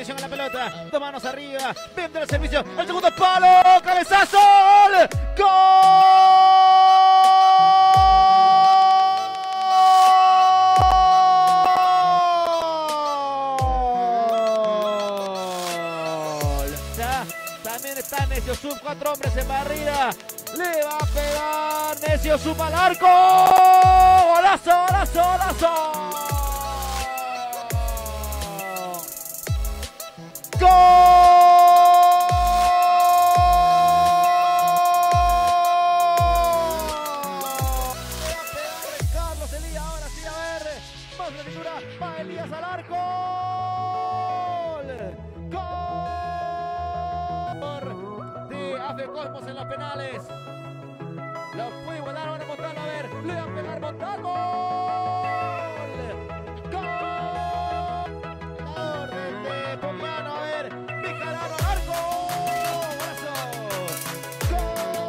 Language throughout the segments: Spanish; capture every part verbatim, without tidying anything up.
atención a la pelota. Dos manos arriba. Vende el servicio. El segundo palo. ¡Cabezazo! ¡Gol! También está Necio Sub, cuatro hombres en barrida. Le va a pegar Necio Sub al arco. ¡Golazo, golazo, golazo! ¡Gol! Le va a pegar Carlos Elías, ahora sí, a ver. Más la cintura, va Elías al arco. De Cosmos en los penales. Lo puede igualar ahora Montalvo. A ver, le va a pegar Montalvo. ¡Gol! La orden de Pomiano. A ver, Mijarano al arco. ¡Golazo! ¡Gol!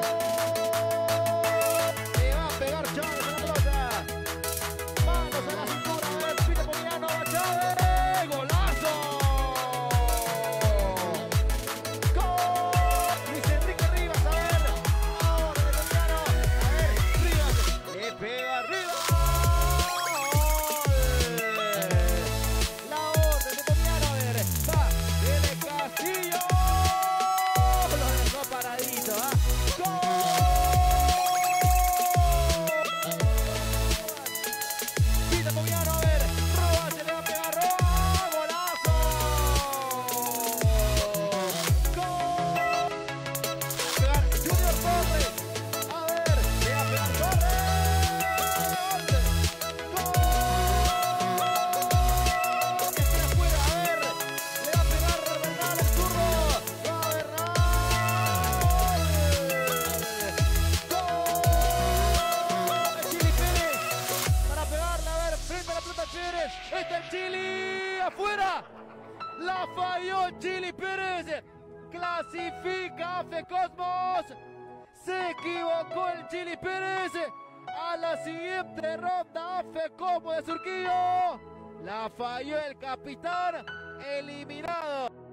Le va a pegar Chávez en la pelota. Manos a la cintura. A ver, pide Pomiano a Chávez. ¡Golazo! Está el Chili afuera. La falló Chili Pérez. Clasifica a F E Cosmos. Se equivocó el Chili Pérez. A la siguiente ronda, F E Cosmos de Surquillo. La falló el capitán. Eliminado.